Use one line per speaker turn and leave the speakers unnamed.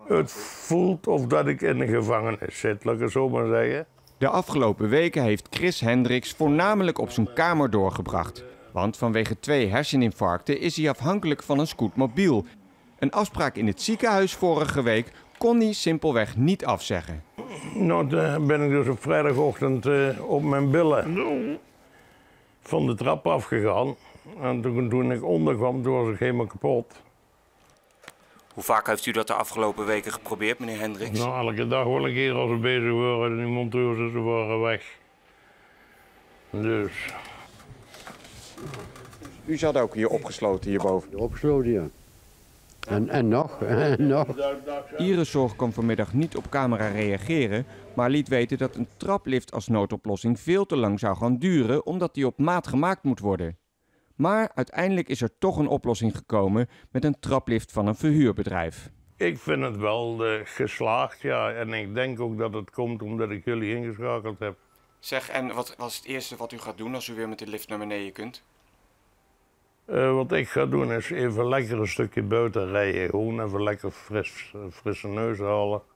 Het voelt of dat ik in de gevangenis zit, laat ik het zo maar zeggen.
De afgelopen weken heeft Chris Hendricks voornamelijk op zijn kamer doorgebracht. Want vanwege 2 herseninfarcten is hij afhankelijk van een scootmobiel. Een afspraak in het ziekenhuis vorige week kon hij simpelweg niet afzeggen.
Nou, dan ben ik dus op vrijdagochtend op mijn billen van de trap afgegaan. En toen ik onderkwam, toen was ik helemaal kapot.
Hoe vaak heeft u dat de afgelopen weken geprobeerd, meneer Hendricks?
Nou, elke dag wel een keer als we bezig waren, die monteurs ze waren weg. Dus.
U zat ook hier opgesloten hierboven?
Opgesloten, ja. En nog, en nog.
Irenzorg kon vanmiddag niet op camera reageren, maar liet weten dat een traplift als noodoplossing veel te lang zou gaan duren, omdat die op maat gemaakt moet worden. Maar uiteindelijk is er toch een oplossing gekomen met een traplift van een verhuurbedrijf.
Ik vind het wel geslaagd, ja. En ik denk ook dat het komt omdat ik jullie ingeschakeld heb.
Zeg, en wat was het eerste wat u gaat doen als u weer met de lift naar beneden kunt?
Wat ik ga doen is even lekker een stukje buiten rijden. Gewoon even lekker frisse neus halen.